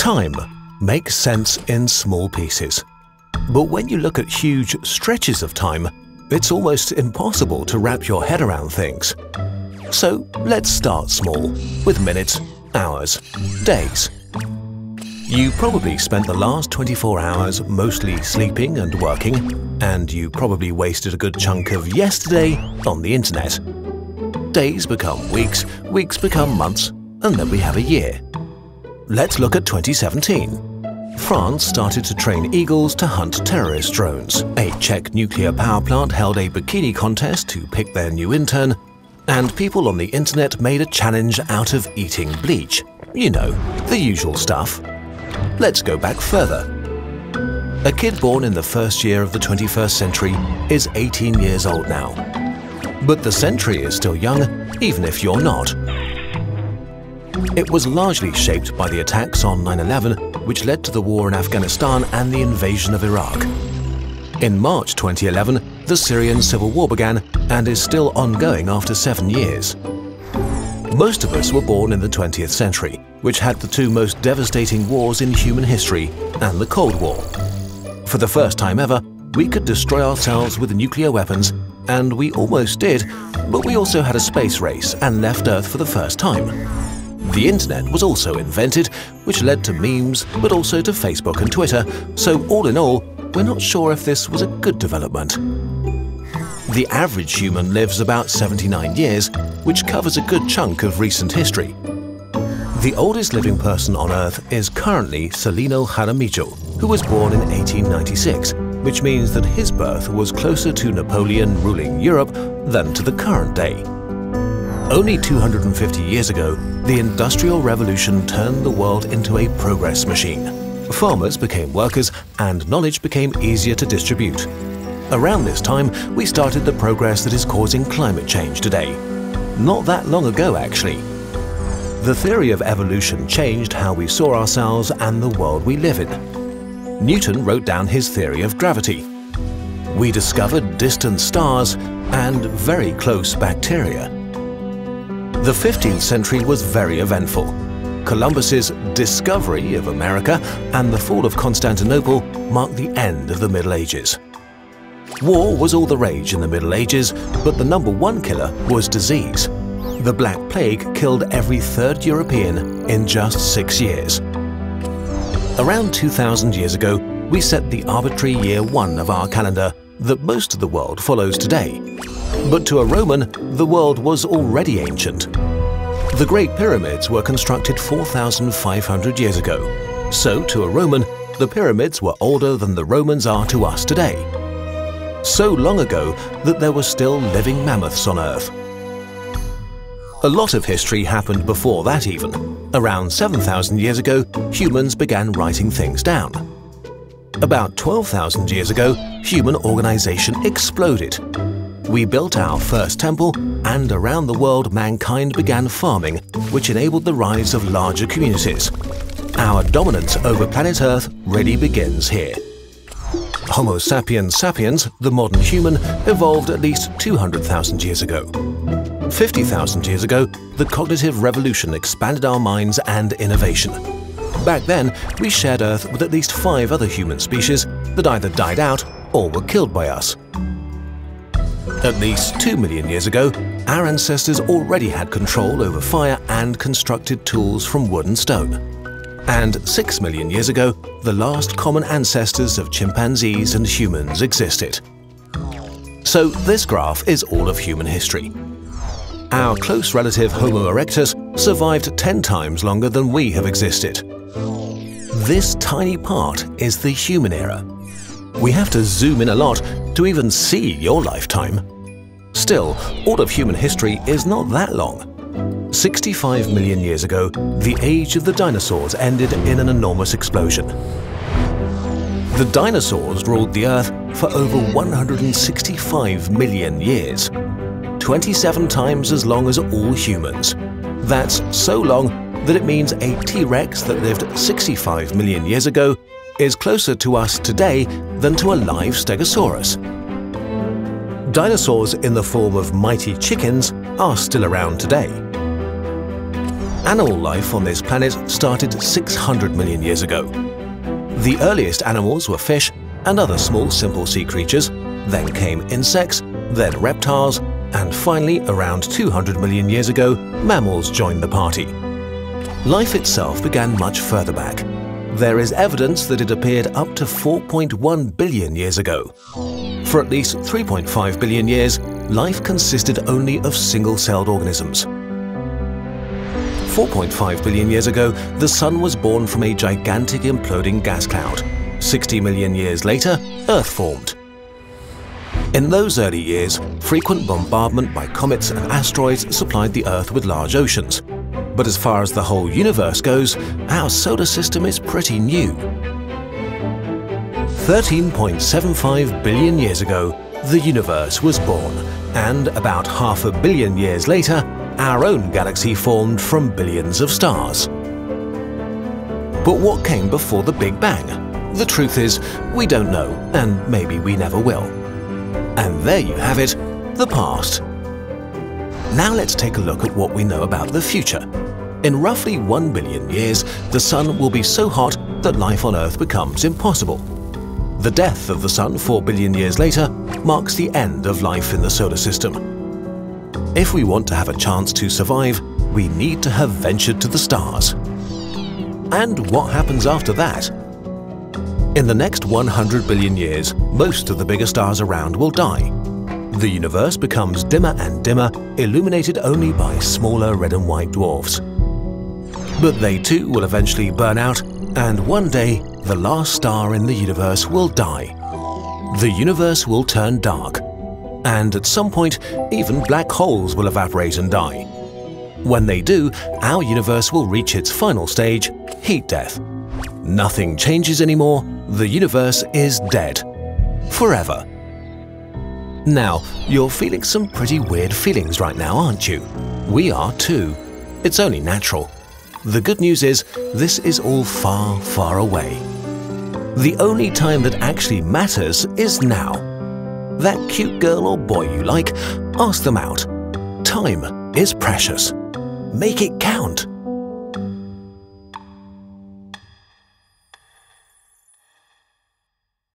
Time makes sense in small pieces. But when you look at huge stretches of time, it's almost impossible to wrap your head around things. So let's start small, with minutes, hours, days. You probably spent the last 24 hours mostly sleeping and working, and you probably wasted a good chunk of yesterday on the internet. Days become weeks, weeks become months, and then we have a year. Let's look at 2017. France started to train eagles to hunt terrorist drones. A Czech nuclear power plant held a bikini contest to pick their new intern, and people on the internet made a challenge out of eating bleach. You know, the usual stuff. Let's go back further. A kid born in the first year of the 21st century is 18 years old now. But the century is still young, even if you're not. It was largely shaped by the attacks on 9/11, which led to the war in Afghanistan and the invasion of Iraq. In March 2011, the Syrian civil war began and is still ongoing after 7 years. Most of us were born in the 20th century, which had the two most devastating wars in human history and the Cold War. For the first time ever, we could destroy ourselves with nuclear weapons, and we almost did, but we also had a space race and left Earth for the first time. The internet was also invented, which led to memes, but also to Facebook and Twitter, so all in all, we're not sure if this was a good development. The average human lives about 79 years, which covers a good chunk of recent history. The oldest living person on Earth is currently Ceylan Jaramillo, who was born in 1896, which means that his birth was closer to Napoleon ruling Europe than to the current day. Only 250 years ago, the Industrial Revolution turned the world into a progress machine. Farmers became workers and knowledge became easier to distribute. Around this time, we started the progress that is causing climate change today. Not that long ago, actually. The theory of evolution changed how we saw ourselves and the world we live in. Newton wrote down his theory of gravity. We discovered distant stars and very close bacteria. The 15th century was very eventful. Columbus's discovery of America and the fall of Constantinople marked the end of the Middle Ages. War was all the rage in the Middle Ages, but the #1 killer was disease. The Black Plague killed every third European in just 6 years. Around 2,000 years ago, we set the arbitrary year 1 of our calendar that most of the world follows today. But to a Roman, the world was already ancient. The Great Pyramids were constructed 4,500 years ago. So to a Roman, the pyramids were older than the Romans are to us today. So long ago that there were still living mammoths on Earth. A lot of history happened before that even. Around 7,000 years ago, humans began writing things down. About 12,000 years ago, human organization exploded. We built our first temple, and around the world mankind began farming, which enabled the rise of larger communities. Our dominance over planet Earth really begins here. Homo sapiens sapiens, the modern human, evolved at least 200,000 years ago. 50,000 years ago, the cognitive revolution expanded our minds and innovation. Back then, we shared Earth with at least 5 other human species that either died out or were killed by us. At least 2 million years ago, our ancestors already had control over fire and constructed tools from wood and stone. And 6 million years ago, the last common ancestors of chimpanzees and humans existed. So this graph is all of human history. Our close relative Homo erectus survived 10 times longer than we have existed. This tiny part is the human era. We have to zoom in a lot to even see your lifetime. Still, all of human history is not that long. 65 million years ago, the age of the dinosaurs ended in an enormous explosion. The dinosaurs ruled the Earth for over 165 million years. 27 times as long as all humans. That's so long that it means a T-Rex that lived 65 million years ago is closer to us today than to a live Stegosaurus. Dinosaurs in the form of mighty chickens are still around today. Animal life on this planet started 600 million years ago. The earliest animals were fish and other small simple sea creatures, then came insects, then reptiles, and finally, around 200 million years ago, mammals joined the party. Life itself began much further back. There is evidence that it appeared up to 4.1 billion years ago. For at least 3.5 billion years, life consisted only of single-celled organisms. 4.5 billion years ago, the Sun was born from a gigantic imploding gas cloud. 60 million years later, Earth formed. In those early years, frequent bombardment by comets and asteroids supplied the Earth with large oceans. But as far as the whole universe goes, our solar system is pretty new. 13.75 billion years ago, the universe was born, and about 500 million years later, our own galaxy formed from billions of stars. But what came before the Big Bang? The truth is, we don't know, and maybe we never will. And there you have it, the past. Now let's take a look at what we know about the future. In roughly 1 billion years, the Sun will be so hot that life on Earth becomes impossible. The death of the Sun 4 billion years later marks the end of life in the solar system. If we want to have a chance to survive, we need to have ventured to the stars. And what happens after that? In the next 100 billion years, most of the bigger stars around will die. The universe becomes dimmer and dimmer, illuminated only by smaller red and white dwarfs. But they too will eventually burn out, and one day, the last star in the universe will die. The universe will turn dark, and at some point, even black holes will evaporate and die. When they do, our universe will reach its final stage, heat death. Nothing changes anymore, the universe is dead. Forever. Now, you're feeling some pretty weird feelings right now, aren't you? We are too. It's only natural. The good news is, this is all far, far away. The only time that actually matters is now. That cute girl or boy you like, ask them out. Time is precious. Make it count.